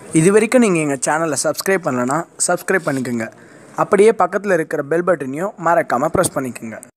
இது வரைக்கும் நீங்கள் எங்கள் சேனலை சப்ஸ்கிரைப் பண்ணலன்னா சப்ஸ்கிரைப் பண்ணிக்கோங்க. அப்படியே பக்கத்தில் இருக்கிற பெல் பட்டனையும் மறக்காமல் ப்ரெஸ் பண்ணிக்கோங்க.